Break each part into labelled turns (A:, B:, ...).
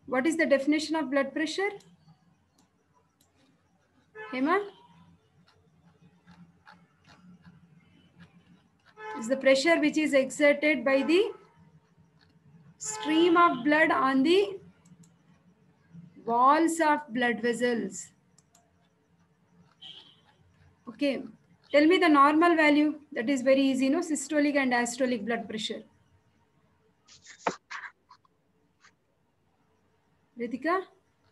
A: What is the definition of blood pressure? Hema? Is the pressure which is exerted by the stream of blood on the walls of blood vessels. Okay. Tell me the normal value. That is very easy, no? Systolic and diastolic blood pressure. Ritika?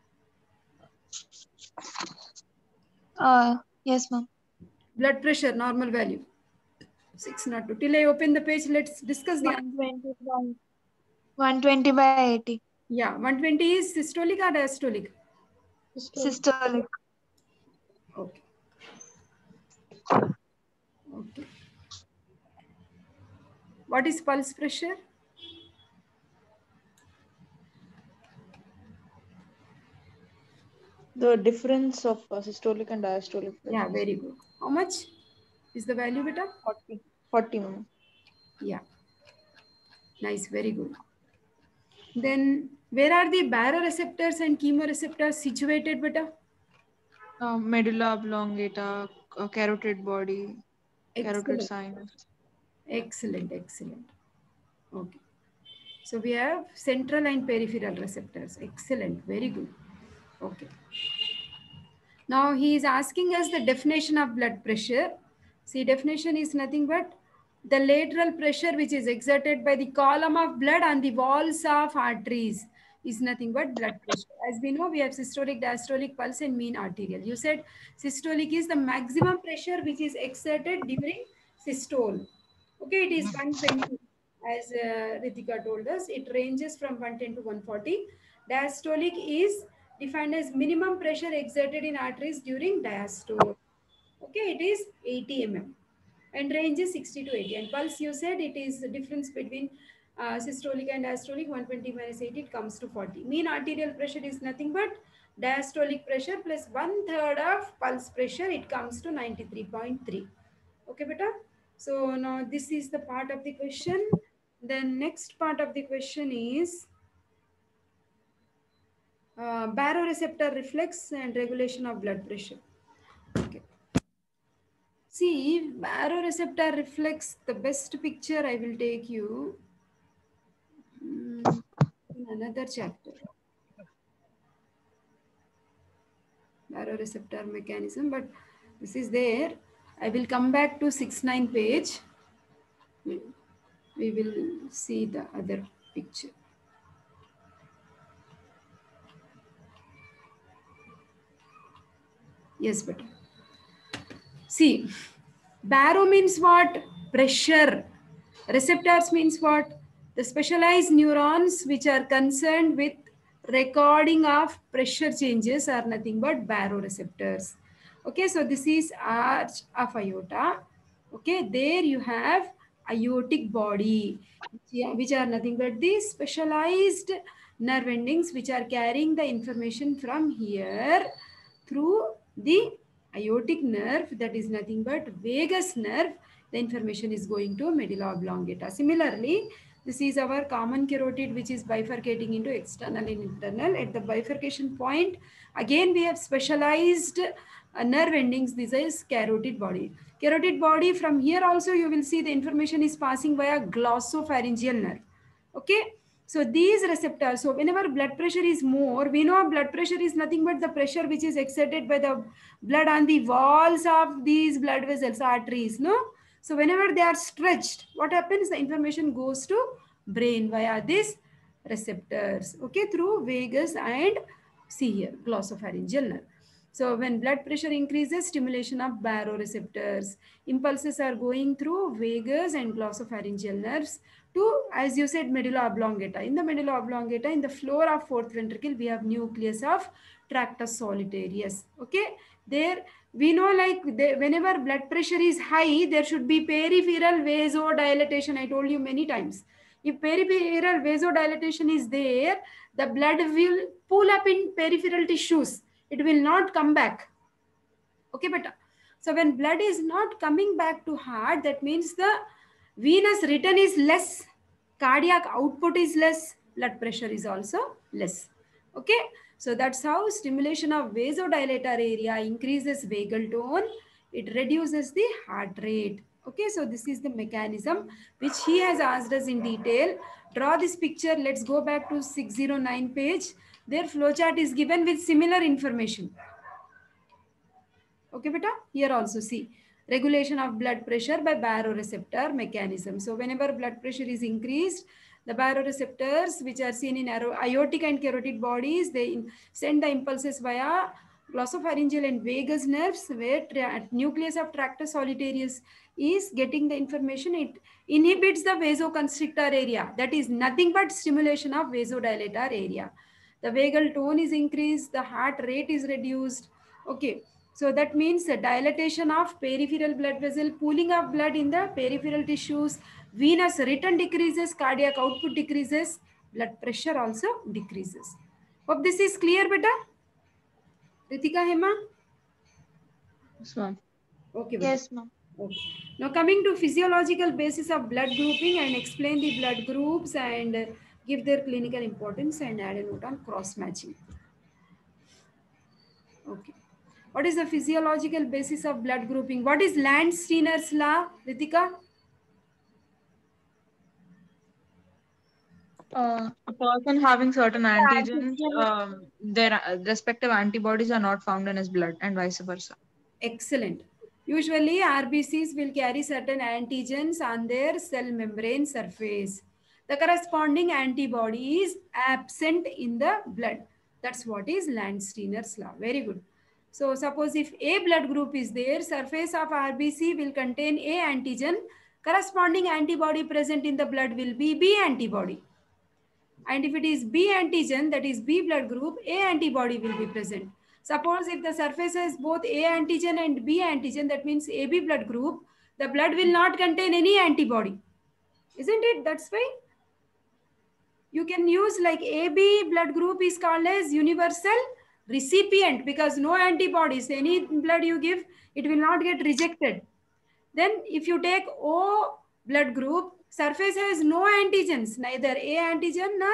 B: Yes, ma'am.
A: Blood pressure, normal value. 602. Till I open the page, let's discuss the...
B: 120 120 by 80.
A: Yeah, 120 is systolic or diastolic?
B: Systolic.
A: Okay. Okay. What is pulse pressure?
C: The difference of systolic and diastolic.
A: Yeah, very good. How much is the value, beta?
C: 40, ma'am.
A: Yeah. Nice, very good. Then, where are the baroreceptors and chemoreceptors situated, beta?
C: Medulla oblongata, carotid body, carotid sinus.
A: Excellent, excellent. Okay. So we have central and peripheral receptors. Excellent, very good. Okay. Now he is asking us the definition of blood pressure. See, definition is nothing but the lateral pressure which is exerted by the column of blood on the walls of arteries is nothing but blood pressure. As we know, we have systolic, diastolic, pulse and mean arterial. You said systolic is the maximum pressure which is exerted during systole. Okay, it is 120 as Ritika told us. It ranges from 110 to 140. Diastolic is defined as minimum pressure exerted in arteries during diastole. Okay, it is 80 mm and range is 60 to 80. And pulse, you said it is the difference between systolic and diastolic. 120 minus 80, it comes to 40. Mean arterial pressure is nothing but diastolic pressure plus 1/3 of pulse pressure. It comes to 93.3. Okay, beta. So now this is the part of the question. Then next part of the question is baroreceptor reflex and regulation of blood pressure. Okay. See, baroreceptor reflex, the best picture I will take you in another chapter. Baroreceptor mechanism, but this is there. I will come back to 6-9 page. We will see the other picture. Yes, but see, baro means what? Pressure. Receptors means what? The specialized neurons which are concerned with recording of pressure changes are nothing but baroreceptors. Okay, so this is arch of aorta. Okay, there you have aortic body, which are nothing but these specialized nerve endings which are carrying the information from here through the aortic nerve, that is nothing but vagus nerve. The information is going to medulla oblongata. Similarly, this is our common carotid which is bifurcating into external and internal. At the bifurcation point, again we have specialized nerve endings. This is carotid body. Carotid body, from here also you will see the information is passing via glossopharyngeal nerve. Okay. So these receptors, so whenever blood pressure is more, we know blood pressure is nothing but the pressure which is exerted by the blood on the walls of these blood vessels, arteries, no? So whenever they are stretched, what happens? The information goes to brain via these receptors, okay, through vagus and see here, glossopharyngeal nerve. So when blood pressure increases, stimulation of baroreceptors. Impulses are going through vagus and glossopharyngeal nerves to, as you said, medulla oblongata. In the medulla oblongata, in the floor of fourth ventricle, we have nucleus of tractus solitarius. Okay, there we know, like whenever blood pressure is high, there should be peripheral vasodilatation. I told you many times. If peripheral vasodilatation is there, the blood will pull up in peripheral tissues. It will not come back. Okay, but so when blood is not coming back to heart, that means the venous return is less, cardiac output is less, blood pressure is also less. Okay, so that's how stimulation of vasodilator area increases vagal tone. It reduces the heart rate. Okay, so this is the mechanism which he has asked us in detail. Draw this picture. Let's go back to 609 page. Their flowchart is given with similar information. Okay, beta. Here also see regulation of blood pressure by baroreceptor mechanism. So whenever blood pressure is increased, the baroreceptors, which are seen in aortic and carotid bodies, they send the impulses via glossopharyngeal and vagus nerves, where nucleus of tractus solitarius is getting the information. It inhibits the vasoconstrictor area. That is nothing but stimulation of vasodilator area. The vagal tone is increased, the heart rate is reduced. Okay, so that means a dilatation of peripheral blood vessel, pooling of blood in the peripheral tissues, venous return decreases, cardiac output decreases, blood pressure also decreases. Hope this is clear, beta. Ritika, Hema?
C: Yes, ma'am.
A: Okay, beta.
B: Yes, ma'am.
A: Okay. Now coming to physiological basis of blood grouping, and explain the blood groups and give their clinical importance and add a note on cross matching. Okay. What is the physiological basis of blood grouping? What is Landsteiner's law, Ritika?
C: A person having certain antigens,
B: Antigen.
C: their respective antibodies are not found in his blood, and vice versa.
A: Excellent. Usually, RBCs will carry certain antigens on their cell membrane surface. The corresponding antibody is absent in the blood. That's what is Landsteiner's law. Very good. So, suppose if A blood group is there, surface of RBC will contain A antigen. Corresponding antibody present in the blood will be B antibody. And if it is B antigen, that is B blood group, A antibody will be present. Suppose if the surface has both A antigen and B antigen, that means AB blood group, the blood will not contain any antibody. Isn't it? That's why you can use like AB blood group is called as universal recipient, because no antibodies, any blood you give, it will not get rejected. Then if you take O blood group, surface has no antigens, neither A antigen nor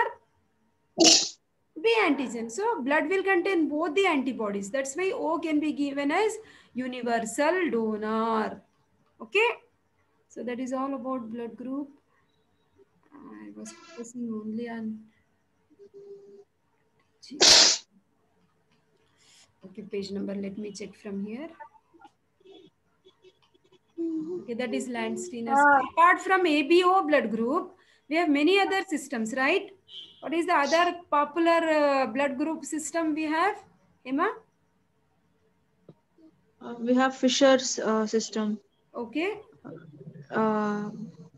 A: B antigen. So blood will contain both the antibodies. That's why O can be given as universal donor. Okay. So that is all about blood group. I was focusing only on G. Okay, page number. Let me check from here. Okay, that is Landsteiner's. Apart from ABO blood group, we have many other systems, right? What is the other popular blood group system we have, Emma?
C: We have Fisher's system.
A: Okay.
C: Uh,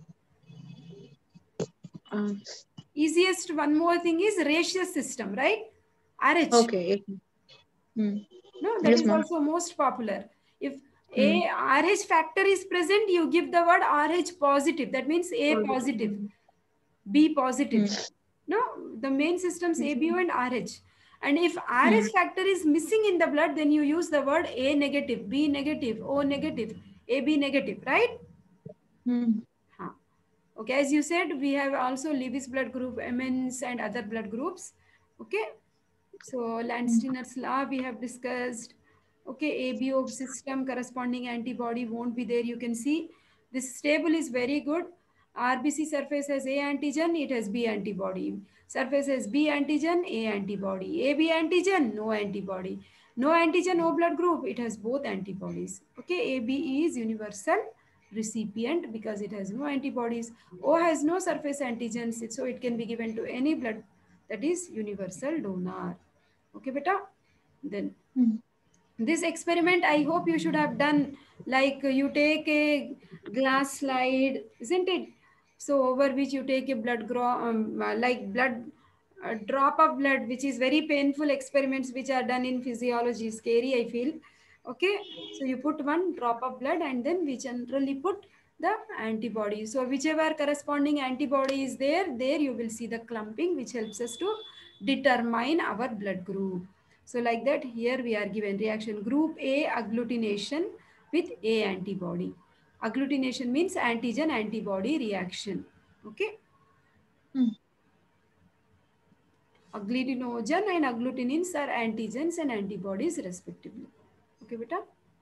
C: uh,
A: Easiest one more thing is Ratius system, right? RH.
C: okay. Yes.
A: No, that
C: Yes,
A: is
C: ma'am.
A: also most popular. If A RH factor is present, you give the word RH positive. That means A positive, B positive. No, the main systems ABO and RH. And if RH factor is missing in the blood, then you use the word A negative, B negative, O negative, AB negative, right? Huh. Okay, as you said, we have also Lewis blood group, MNs and other blood groups. Okay, so Landsteiner's law we have discussed. Okay, ABO system corresponding antibody won't be there. You can see this table is very good. RBC surface has A antigen, it has B antibody. Surface has B antigen, A antibody. AB antigen, no antibody. No antigen, O blood group, it has both antibodies. Okay, AB is universal recipient because it has no antibodies. O has no surface antigens, so it can be given to any blood, that is universal donor. Okay, beta? Then this experiment, I hope you should have done, like you take a glass slide, isn't it? So over which you take a blood like blood drop of blood, which is very painful experiments which are done in physiology, scary I feel. Okay, so you put one drop of blood and then we generally put the antibody. So whichever corresponding antibody is there you will see the clumping, which helps us to determine our blood group. So like that, here we are given reaction group A, agglutination with A antibody. Agglutination means antigen antibody reaction. Okay. agglutinogen and agglutinins are antigens and antibodies respectively. Okay, beta.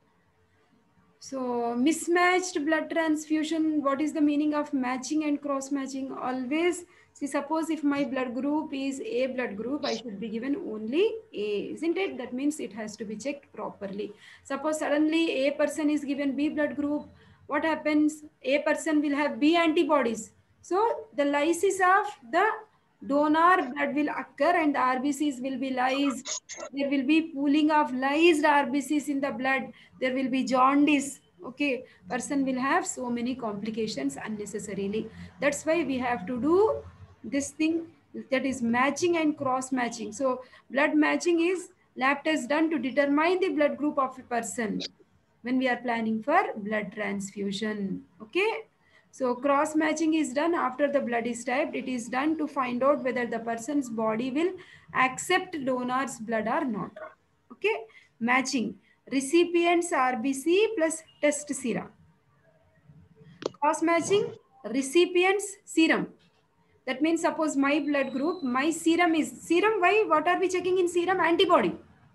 A: So mismatched blood transfusion, what is the meaning of matching and cross matching? Always, see, suppose if my blood group is A blood group, I should be given only A, isn't it? That means it has to be checked properly. Suppose suddenly A person is given B blood group, what happens? A person will have B antibodies. So the lysis of the donor blood will occur and RBCs will be lysed. There will be pooling of lysed RBCs in the blood. There will be jaundice. Okay, person will have so many complications unnecessarily. That's why we have to do this thing, that is matching and cross matching. So blood matching is lab test done to determine the blood group of a person when we are planning for blood transfusion. Okay. So cross matching is done after the blood is typed. It is done to find out whether the person's body will accept donor's blood or not. Okay. Matching recipient's RBC plus test serum. Cross matching recipient's serum. That means suppose my blood group, my serum is serum. Why? What are we checking in serum? Antibody.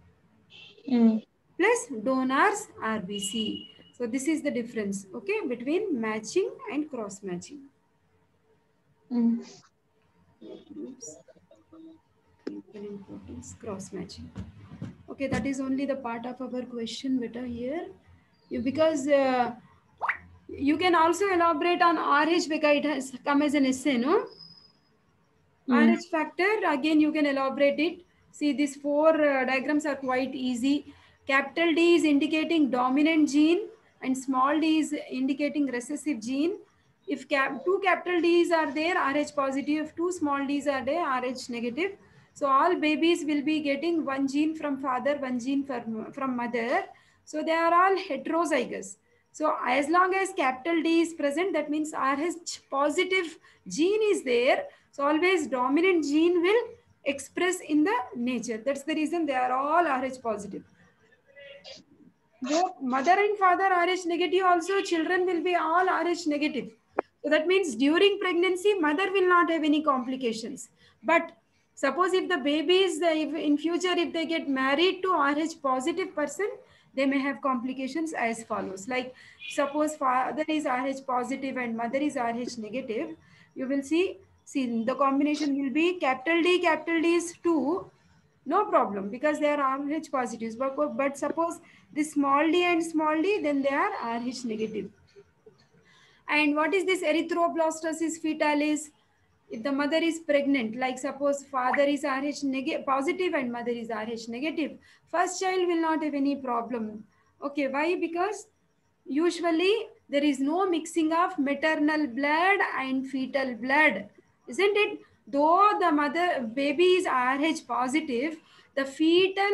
A: Plus donors RBC. So this is the difference, okay, between matching and cross matching. Oops. Importance, cross matching. Okay, that is only the part of our question better here. Because you can also elaborate on RH because it has come as an essay, no? RH factor, again you can elaborate it. See, these four diagrams are quite easy. Capital D is indicating dominant gene and small d is indicating recessive gene. If two capital D's are there, RH positive. If two small d's are there, RH negative. So all babies will be getting one gene from father, one gene from mother. So they are all heterozygous. So as long as capital D is present, that means RH positive gene is there. So always dominant gene will express in the nature. That's the reason they are all RH positive. Both mother and father RH negative, also children will be all RH negative. So that means during pregnancy, mother will not have any complications. But suppose if the babies, if in future, if they get married to RH positive person, they may have complications as follows. Like suppose father is RH positive and mother is RH negative, you will see the combination will be capital D is 2, no problem because they are RH positives. But suppose this small d and small d, then they are RH negative. And what is this erythroblastosis fetalis? If the mother is pregnant, like suppose father is RH positive and mother is RH negative, first child will not have any problem. Okay, why? Because usually there is no mixing of maternal blood and fetal blood, isn't it? Though the mother baby is RH positive, the fetal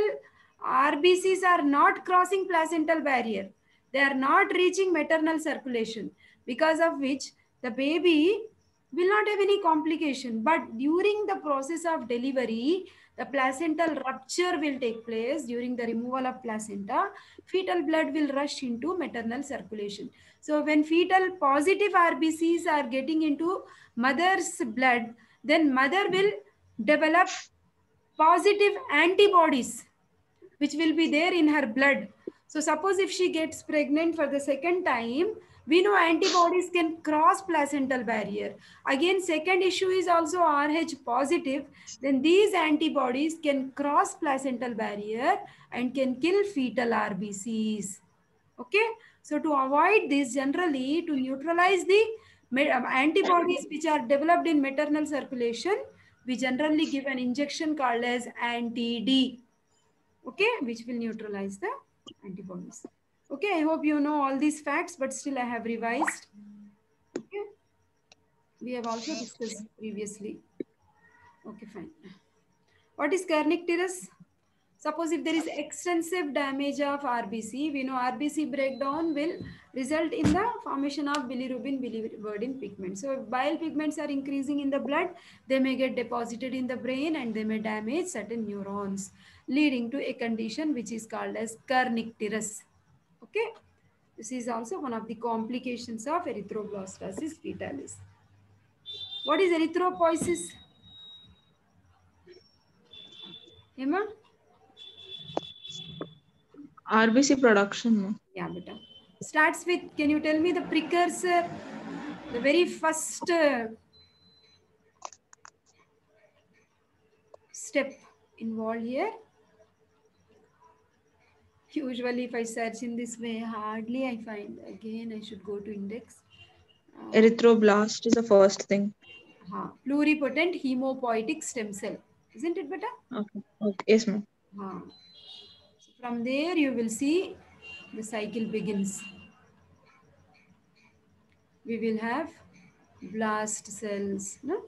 A: RBCs are not crossing placental barrier. They are not reaching maternal circulation, because of which the baby will not have any complication. But during the process of delivery, the placental rupture will take place. During the removal of placenta, fetal blood will rush into maternal circulation. So when fetal positive RBCs are getting into mother's blood, then mother will develop positive antibodies which will be there in her blood. So suppose if she gets pregnant for the second time, we know antibodies can cross placental barrier. Again, second issue is also RH positive. Then these antibodies can cross placental barrier and can kill fetal RBCs. Okay. So to avoid this, generally to neutralize the antibodies which are developed in maternal circulation, we generally give an injection called as anti-D. Okay, which will neutralize the antibodies. Okay, I hope you know all these facts, but still I have revised. Okay, we have also discussed previously. Okay, fine. What is kernicterus? Suppose if there is extensive damage of RBC, we know RBC breakdown will result in the formation of bilirubin, biliverdin pigment. So if bile pigments are increasing in the blood, they may get deposited in the brain and they may damage certain neurons, leading to a condition which is called as kernicterus. Okay, this is also one of the complications of erythroblastosis fetalis. What is erythropoiesis? Emma?
C: RBC production. No?
A: Yeah, beta. Starts with, can you tell me the precursor? The very first step involved here. Usually if I search in this way, hardly I find. Again, I should go to index.
C: Erythroblast is the first thing.
A: Pluripotent hemopoietic stem cell. Isn't it better?
C: Okay. Okay. Yes, ma'am.
A: So from there you will see the cycle begins. We will have blast cells. No?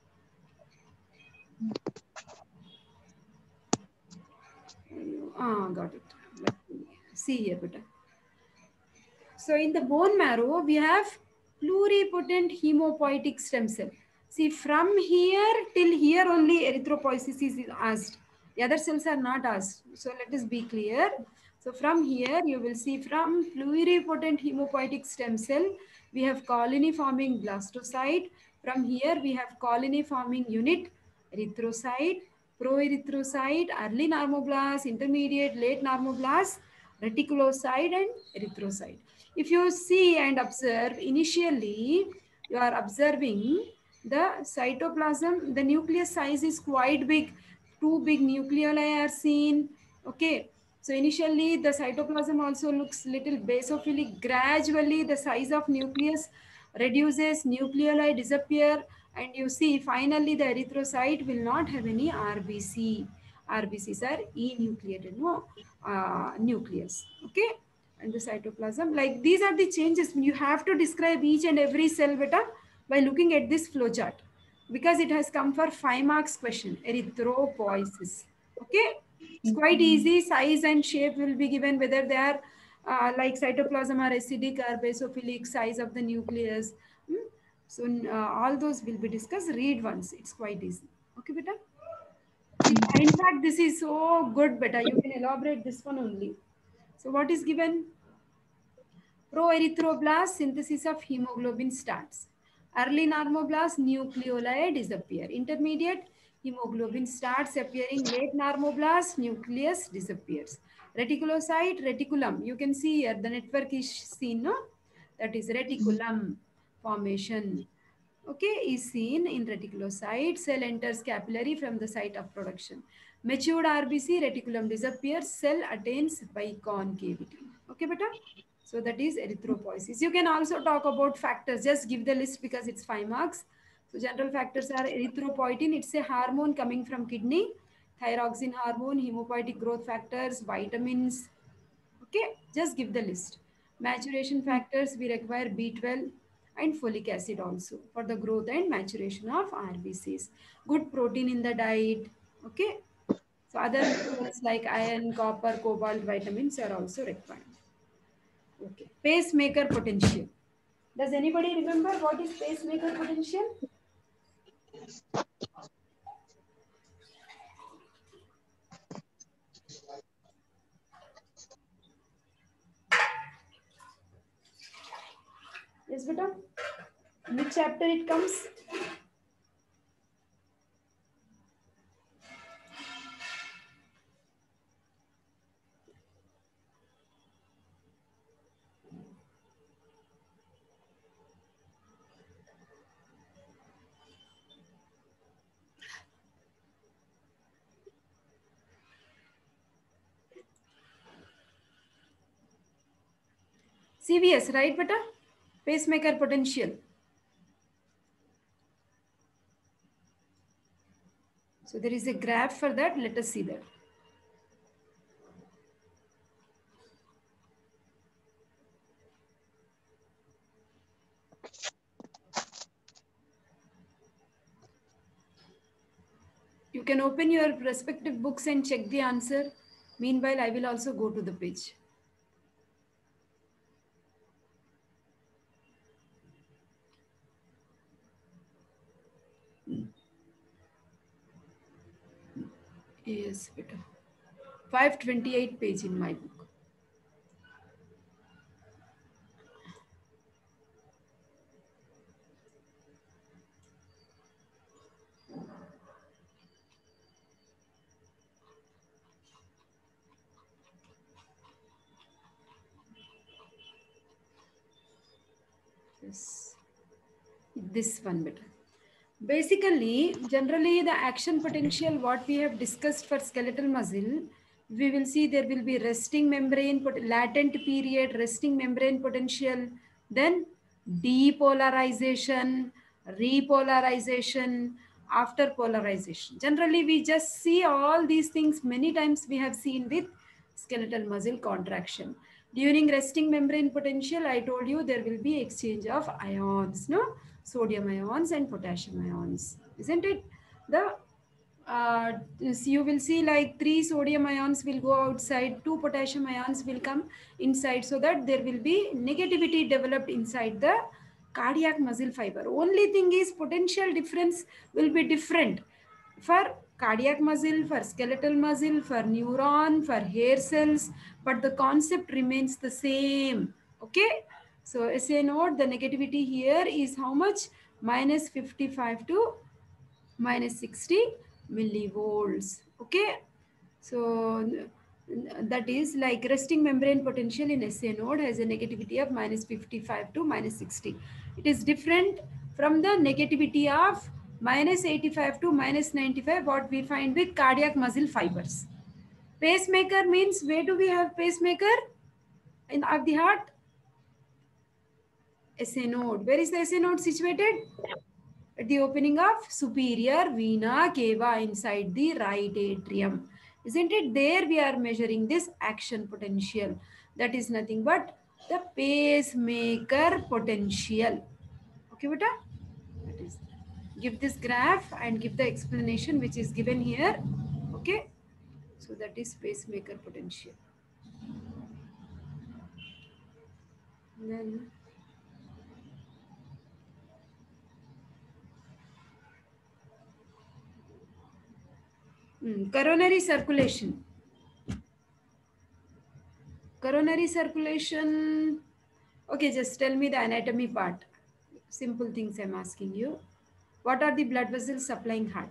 A: Got it. Let me see here better. So in the bone marrow, we have pluripotent hemopoietic stem cell. See, from here till here only erythropoiesis is asked. The other cells are not asked. So let us be clear. So from here, you will see from pluripotent hemopoietic stem cell, we have colony forming blastocyte. From here, we have colony forming unit, erythrocyte, proerythrocyte, early normoblast, intermediate, late normoblast, reticulocyte, and erythrocyte. If you see and observe, initially you are observing the cytoplasm, the nucleus size is quite big. Two big nucleoli are seen. Okay. So initially the cytoplasm also looks little basophilic. Gradually the size of nucleus reduces, nucleoli disappear, and you see finally the erythrocyte will not have any RBC. RBCs are enucleated, no nucleus. Okay. And the cytoplasm, like these are the changes. You have to describe each and every cell beta by looking at this flow chart, because it has come for 5 marks question, erythropoiesis. Okay, it's quite easy. Size and shape will be given, whether they are like cytoplasm or acidic or basophilic, size of the nucleus. So all those will be discussed. Read once, it's quite easy. Okay beta. In fact, this is so good beta, you can elaborate this one only. So what is given? Proerythroblast, synthesis of hemoglobin starts. Early normoblast, nucleoli disappear. Intermediate, hemoglobin starts appearing. Late normoblast, nucleus disappears. Reticulocyte, reticulum. You can see here the network is seen, no? That is reticulum formation. Okay, is seen in reticulocyte. Cell enters capillary from the site of production. Matured RBC, reticulum disappears. Cell attains by concavity. Okay, beta? So that is erythropoiesis. You can also talk about factors. Just give the list because it's 5 marks. So general factors are erythropoietin. It's a hormone coming from kidney. Thyroxine hormone, hemopoietic growth factors, vitamins. Okay, just give the list. Maturation factors, we require B12 and folic acid also for the growth and maturation of RBCs. Good protein in the diet. Okay. So other minerals like iron, copper, cobalt, vitamins are also required. Okay. Pacemaker potential. Does anybody remember what is pacemaker potential? Yes, beta. In which chapter it comes? CVS, right, beta? Pacemaker potential. So there is a graph for that. Let us see that. You can open your respective books and check the answer. Meanwhile, I will also go to the page. Yes, beta. 528 page in my book. this one better. Basically, generally the action potential what we have discussed for skeletal muscle, we will see there will be resting membrane, latent period, resting membrane potential, then depolarization, repolarization, after polarization. Generally, we just see all these things many times we have seen with skeletal muscle contraction. During resting membrane potential, I told you there will be exchange of ions, no? Sodium ions and potassium ions, isn't it? The you will see like 3 sodium ions will go outside, 2 potassium ions will come inside, so that there will be negativity developed inside the cardiac muscle fiber. Only thing is potential difference will be different for cardiac muscle, for skeletal muscle, for neuron, for hair cells, but the concept remains the same. Okay. So SA node, the negativity here is how much? Minus 55 to minus 60 millivolts. Okay. So that is like resting membrane potential in SA node has a negativity of minus 55 to minus 60. It is different from the negativity of minus 85 to minus 95 what we find with cardiac muscle fibers. Pacemaker means where do we have pacemaker? In of the heart? SA node. Where is the SA node situated? At the opening of superior vena cava inside the right atrium. Isn't it? There we are measuring this action potential. That is nothing but the pacemaker potential. Okay, beta? That is. Give this graph and give the explanation which is given here. Okay. So that is pacemaker potential. Then coronary circulation. Coronary circulation. Okay, just tell me the anatomy part. Simple things I'm asking you. What are the blood vessels supplying heart?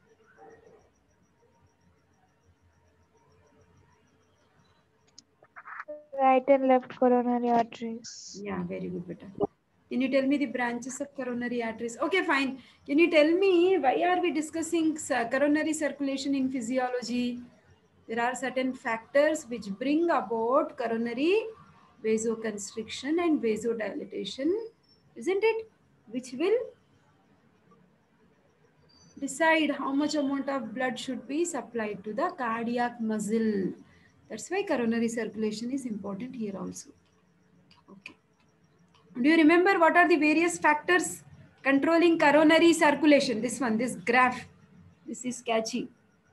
B: Right and left coronary arteries.
A: Yeah, very good, beta. Can you tell me the branches of coronary arteries? Okay, fine. Can you tell me why are we discussing coronary circulation in physiology? There are certain factors which bring about coronary vasoconstriction and vasodilatation, isn't it? Which will decide how much amount of blood should be supplied to the cardiac muscle. That's why coronary circulation is important here also. Okay. Do you remember what are the various factors controlling coronary circulation? This one, this graph. This is catchy.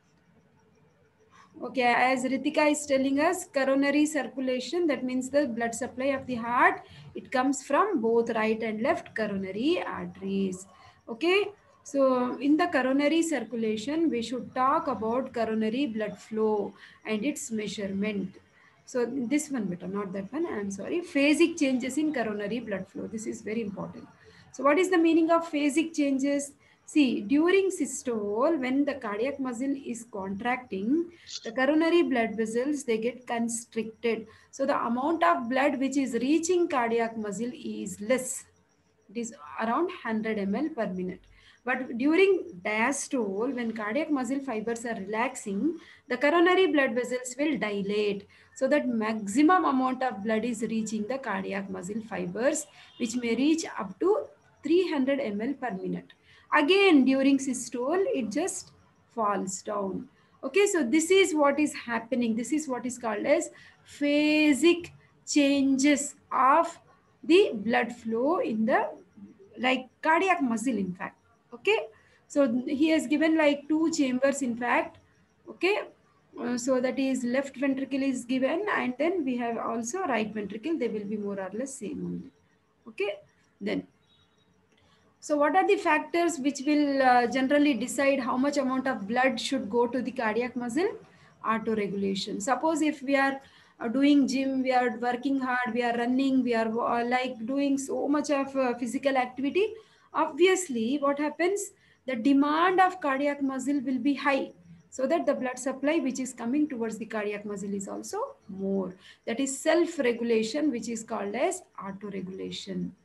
A: Okay, as Ritika is telling us, coronary circulation, that means the blood supply of the heart, it comes from both right and left coronary arteries. Okay, so in the coronary circulation, we should talk about coronary blood flow and its measurement. So this one better, not that one, I'm sorry. Phasic changes in coronary blood flow. This is very important. So what is the meaning of phasic changes? See, during systole, when the cardiac muscle is contracting, the coronary blood vessels, they get constricted. So the amount of blood which is reaching cardiac muscle is less. It is around 100 ml per minute. But during diastole, when cardiac muscle fibers are relaxing, the coronary blood vessels will dilate. So that maximum amount of blood is reaching the cardiac muscle fibers, which may reach up to 300 ml per minute. Again, during systole, it just falls down. Okay, so this is what is happening. This is what is called as phasic changes of the blood flow in the like cardiac muscle, in fact. Okay, so he has given like 2 chambers, in fact. Okay, so that is left ventricle is given, and then we have also right ventricle. They will be more or less same only. Okay, then so what are the factors which will generally decide how much amount of blood should go to the cardiac muscle? Autoregulation. Suppose if we are doing gym, we are working hard, we are running, we are like doing so much of physical activity, obviously what happens? The demand of cardiac muscle will be high, so that the blood supply which is coming towards the cardiac muscle is also more. That is self-regulation, which is called as autoregulation.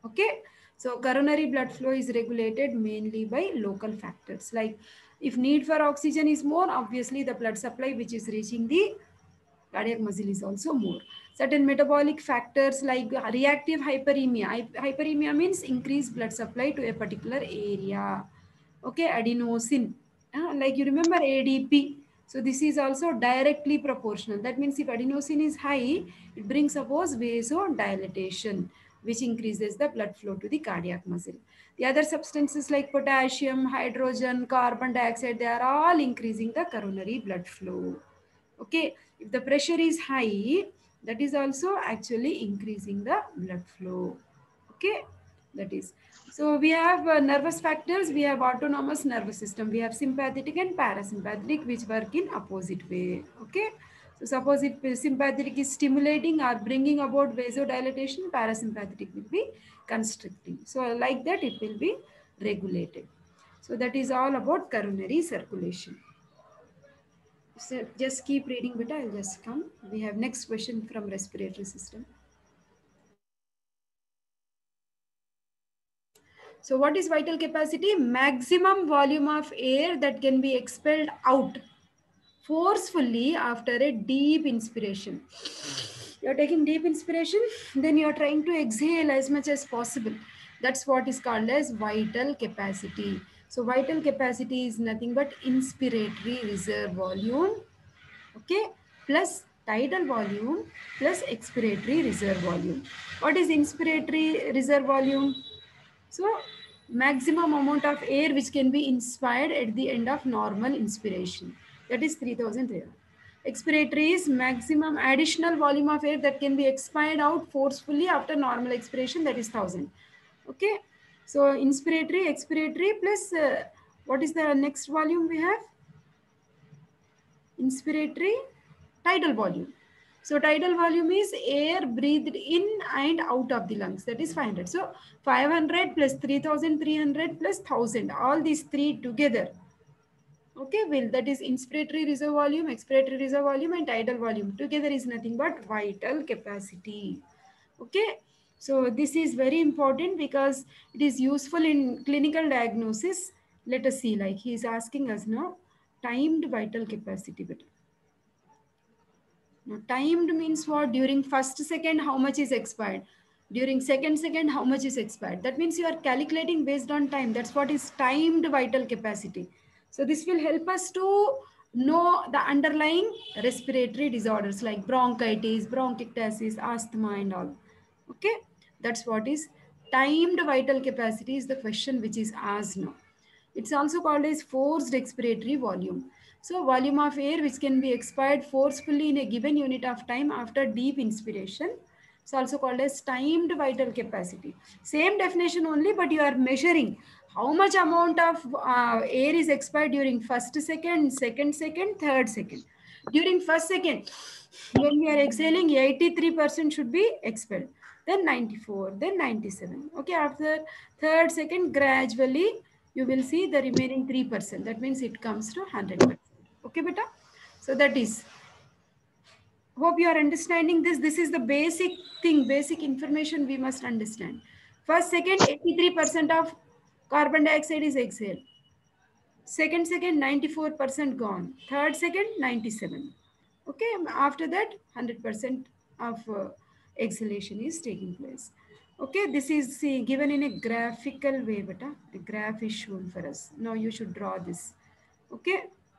A: Okay, so coronary blood flow is regulated mainly by local factors. Like if need for oxygen is more, obviously the blood supply which is reaching the cardiac muscle is also more. Certain metabolic factors like reactive hyperemia. Hyperemia means increased blood supply to a particular area. Okay, adenosine. Like you remember ADP. So this is also directly proportional. That means if adenosine is high, it brings suppose vasodilatation, which increases the blood flow to the cardiac muscle. The other substances like potassium, hydrogen, carbon dioxide, they are all increasing the coronary blood flow. Okay, if the pressure is high, that is also actually increasing the blood flow. Okay, that is. So we have nervous factors, we have autonomous nervous system, we have sympathetic and parasympathetic which work in opposite way. Okay, so suppose if sympathetic is stimulating or bringing about vasodilatation, parasympathetic will be constricting. So like that it will be regulated. So that is all about coronary circulation. So just keep reading, beta. I'll just come. We have next question from respiratory system. So what is vital capacity? Maximum volume of air that can be expelled out forcefully after a deep inspiration. You're taking deep inspiration, then you're trying to exhale as much as possible. That's what is called as vital capacity. So vital capacity is nothing but inspiratory reserve volume, okay, plus tidal volume plus expiratory reserve volume. What is inspiratory reserve volume? So maximum amount of air which can be inspired at the end of normal inspiration, that is 3300. Expiratory is maximum additional volume of air that can be expired out forcefully after normal expiration, that is 1000. Okay, so inspiratory, expiratory plus what is the next volume we have? Inspiratory, tidal volume. So tidal volume is air breathed in and out of the lungs, that is 500. So 500 plus 3300 plus 1000, all these three together. Okay, well, that is inspiratory reserve volume, expiratory reserve volume and tidal volume. Together is nothing but vital capacity. Okay, so this is very important because it is useful in clinical diagnosis. Let us see, like he is asking us now, timed vital capacity. But now, timed means what? During first second, how much is expired? During second, how much is expired? That means you are calculating based on time. That's what is timed vital capacity. So this will help us to know the underlying respiratory disorders like bronchitis, bronchiectasis, asthma and all. Okay, that's what is timed vital capacity is the question which is asked now. It's also called as forced expiratory volume. So volume of air which can be expired forcefully in a given unit of time after deep inspiration. It's also called as timed vital capacity. Same definition only, but you are measuring how much amount of air is expired during first second, second, third second. During first second, when we are exhaling, 83% should be expelled. Then 94, then 97. Okay, after third second, gradually you will see the remaining 3%. That means it comes to 100%. Okay, beta? So that is, hope you are understanding this. This is the basic thing, basic information we must understand. First second, 83% of carbon dioxide is exhaled. Second, 94% gone. Third second, 97. Okay, after that, 100% of exhalation is taking place. Okay, this is given in a graphical way, beta. A graph is shown for us. Now you should draw this. Okay.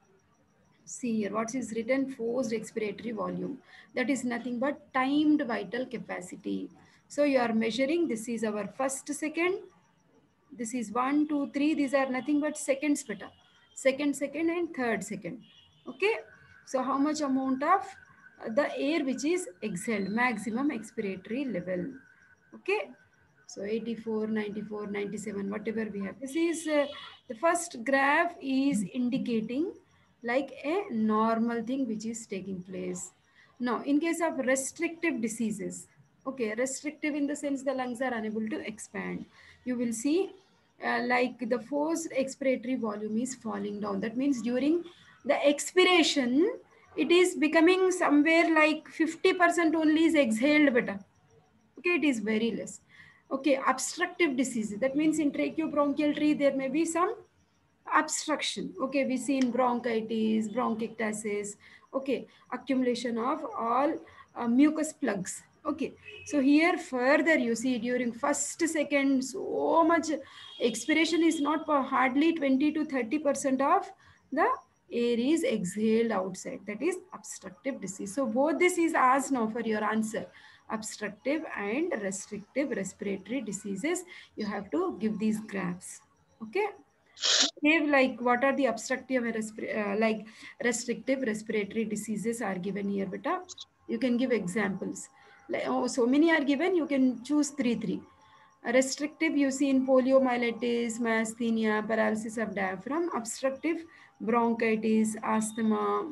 A: See here, what is written? Forced expiratory volume. That is nothing but timed vital capacity. So you are measuring, this is our first second, this is 1, 2, 3. These are nothing but seconds, beta. Second and third second. Okay. So how much amount of the air which is exhaled, maximum expiratory level. Okay. So 84, 94, 97, whatever we have. This is the first graph is indicating like a normal thing which is taking place. Now, in case of restrictive diseases, okay, restrictive in the sense the lungs are unable to expand. You will see like the forced expiratory volume is falling down. That means during the expiration, it is becoming somewhere like 50% only is exhaled better. Okay, it is very less. Okay, obstructive disease. That means in tracheobronchial tree, there may be some obstruction. Okay, we see in bronchitis, bronchiectasis. Okay, accumulation of all mucus plugs. Okay, so here further you see during first second, so much expiration is not for hardly 20 to 30% of the air is exhaled outside. That is obstructive disease. So both this is asked now for your answer. Obstructive and restrictive respiratory diseases. You have to give these graphs. Okay. Give like what are the obstructive and like restrictive respiratory diseases are given here, beta. You can give examples. Like, oh, so many are given. You can choose three. Restrictive, you see in poliomyelitis, myasthenia, paralysis of diaphragm. Obstructive, bronchitis, asthma,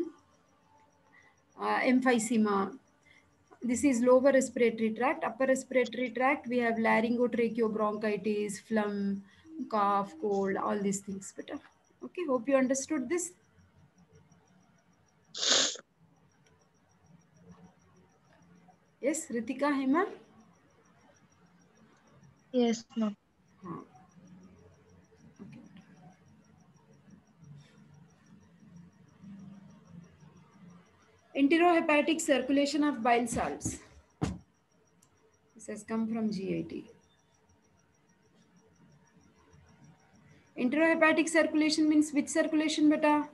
A: emphysema. This is lower respiratory tract. Upper respiratory tract, we have laryngotracheobronchitis, phlegm, cough, cold, all these things. Better. Okay, hope you understood this. Yes, Ritika, Hema?
C: Yes, ma'am.
A: Okay. Enterohepatic circulation of bile salts. This has come from GIT. Enterohepatic circulation means which circulation, beta?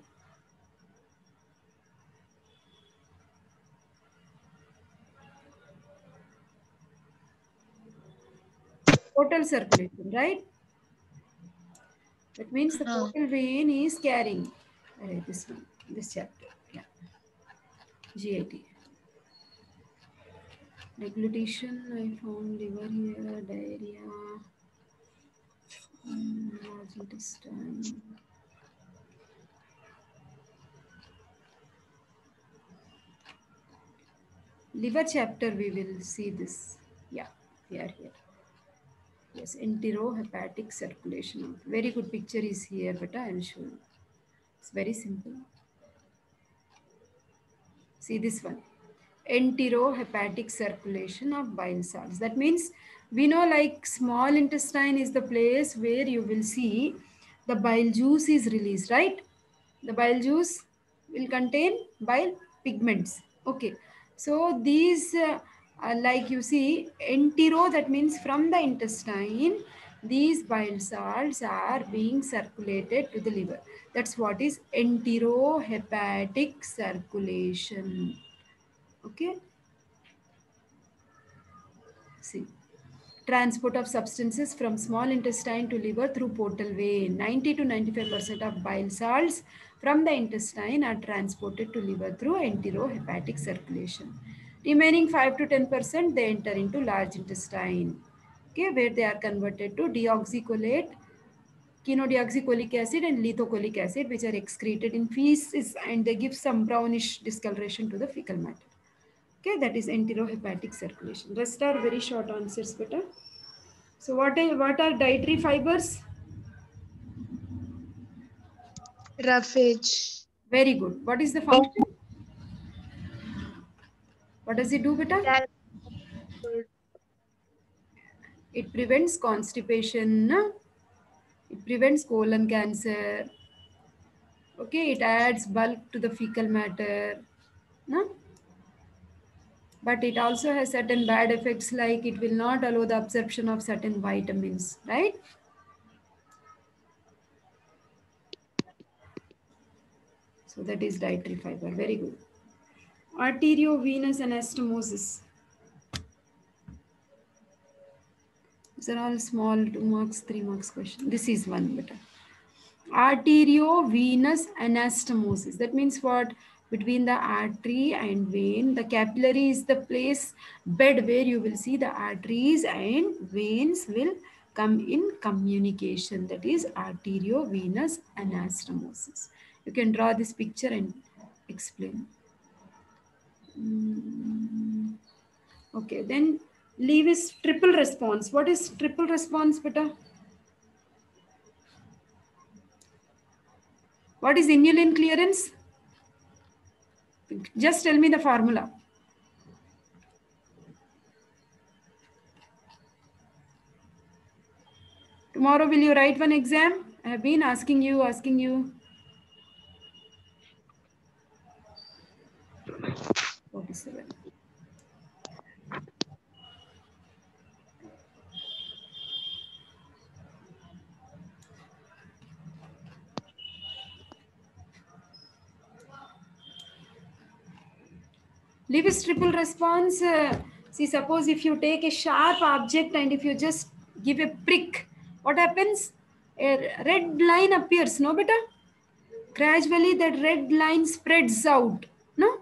A: Total circulation, right? That means the portal vein is carrying. This one, this chapter. Yeah. GIT. Deglutition, I found liver here, diarrhea, large intestine. Liver chapter, we will see this. Yeah, we are here. Yes, enterohepatic circulation. Very good picture is here, but I will show you. It's very simple. See this one. Enterohepatic circulation of bile salts. That means we know like small intestine is the place where you will see the bile juice is released, right? The bile juice will contain bile pigments. Okay. So these like you see entero, that means from the intestine, these bile salts are being circulated to the liver. That's what is enterohepatic circulation. Okay. See. Transport of substances from small intestine to liver through portal vein. 90 to 95% of bile salts from the intestine are transported to liver through enterohepatic circulation. Remaining 5 to 10% they enter into large intestine. Okay, where they are converted to deoxycholate, chenodeoxycholic acid and lithocholic acid, which are excreted in feces, and they give some brownish discoloration to the fecal matter. Okay, that is enterohepatic circulation. Rest are very short answers, better. So what are dietary fibers?
C: Roughage.
A: Very good. What is the function? What does it do, beta? It prevents constipation. No? It prevents colon cancer. Okay, it adds bulk to the fecal matter. No? But it also has certain bad effects, like it will not allow the absorption of certain vitamins, right? So that is dietary fiber. Very good. Arteriovenous anastomosis. These are all small 2 marks, 3 marks question. This is one better. Arteriovenous anastomosis. That means what? Between the artery and vein, the capillary is the place, bed where you will see the arteries and veins will come in communication. That is arteriovenous anastomosis. You can draw this picture and explain. Okay, then Lewis triple response. What is triple response, beta? What is inulin clearance? Just tell me the formula. Tomorrow will you write one exam? I have been asking you. 47. Lewis triple response. See, suppose if you take a sharp object and if you just give a prick, what happens? A red line appears, no beta? Gradually that red line spreads out, no?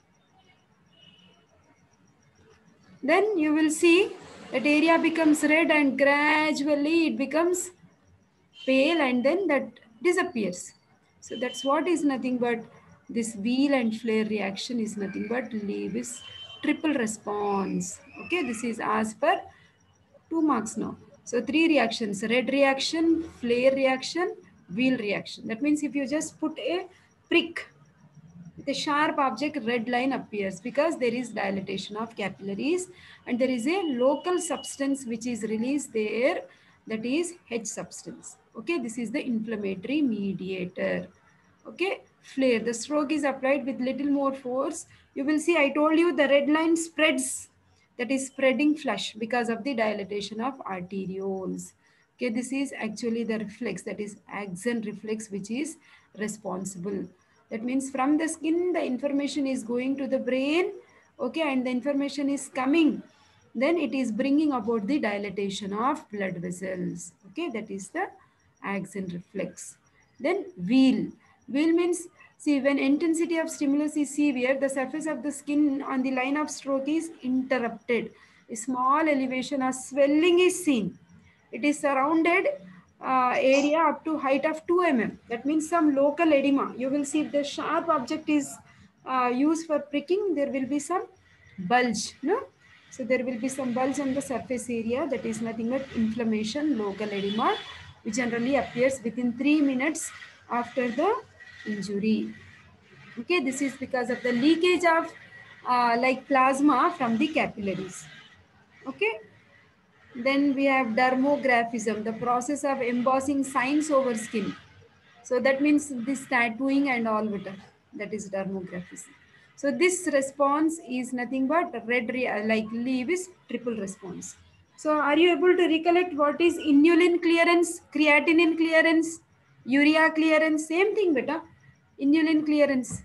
A: Then you will see that area becomes red and gradually it becomes pale and then that disappears. So that's what is nothing but this wheel and flare reaction is nothing but Lewis triple response. Okay, this is as per 2 marks now. So 3 reactions: red reaction, flare reaction, wheel reaction. That means if you just put a prick with a sharp object, red line appears because there is dilatation of capillaries and there is a local substance which is released there, that is H substance. Okay, this is the inflammatory mediator. Okay, flare, the stroke is applied with little more force. You will see, I told you the red line spreads, that is spreading flush because of the dilatation of arterioles. Okay, this is actually the reflex, that is axon reflex, which is responsible. That means from the skin, the information is going to the brain, okay, and the information is coming. Then it is bringing about the dilatation of blood vessels. Okay, that is the axon reflex. Then wheel. Wheel means, see, when intensity of stimulus is severe, the surface of the skin on the line of stroke is interrupted. A small elevation or swelling is seen. It is surrounded area up to height of 2 mm. That means some local edema. You will see if the sharp object is used for pricking, there will be some bulge. No? So there will be some bulge on the surface area. That is nothing but inflammation, local edema, which generally appears within 3 minutes after the injury. Okay, this is because of the leakage of like plasma from the capillaries. Okay. Then we have dermographism, the process of embossing signs over skin. So that means this tattooing and all better. That is dermographism. So this response is nothing but like Lewis triple response. So are you able to recollect what is inulin clearance, creatinine clearance, urea clearance? Same thing, beta. Inulin clearance.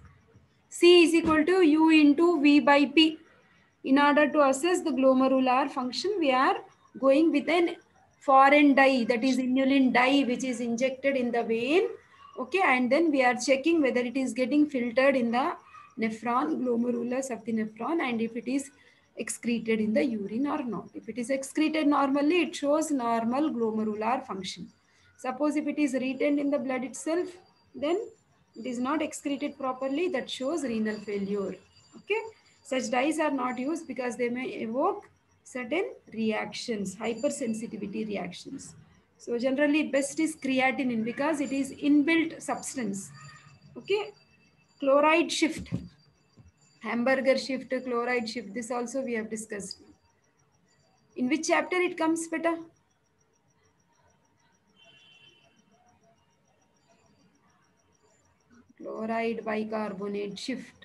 A: C is equal to U into V by P. In order to assess the glomerular function, we are going with an foreign dye, that is inulin dye, which is injected in the vein. Okay, and then we are checking whether it is getting filtered in the nephron, glomerulus of the nephron, and if it is excreted in the urine or not. If it is excreted normally, it shows normal glomerular function. Suppose if it is retained in the blood itself, then it is not excreted properly, that shows renal failure. Okay, such dyes are not used because they may evoke certain reactions, hypersensitivity reactions. So generally best is creatinine because it is inbuilt substance. Okay, chloride shift, hamburger shift, chloride shift, this also we have discussed. In which chapter it comes, beta? Chloride bicarbonate shift.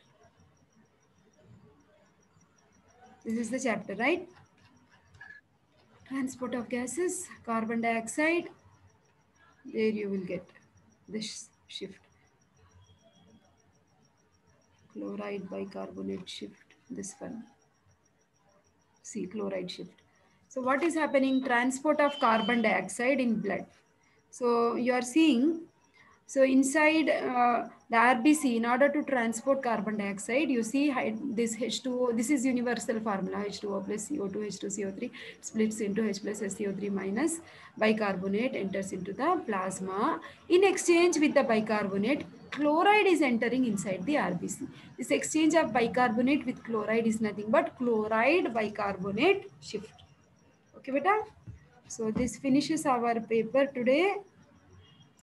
A: This is the chapter, right? Transport of gases, carbon dioxide. There you will get this shift. Chloride bicarbonate shift, this one. See, chloride shift. So what is happening? Transport of carbon dioxide in blood. So you are seeing, so inside the RBC, in order to transport carbon dioxide, you see this H2O, this is universal formula, H2O plus CO2, H2CO3, splits into H plus SCO3 minus, bicarbonate enters into the plasma. In exchange with the bicarbonate, chloride is entering inside the RBC. This exchange of bicarbonate with chloride is nothing but chloride bicarbonate shift. Okay, beta? So this finishes our paper today.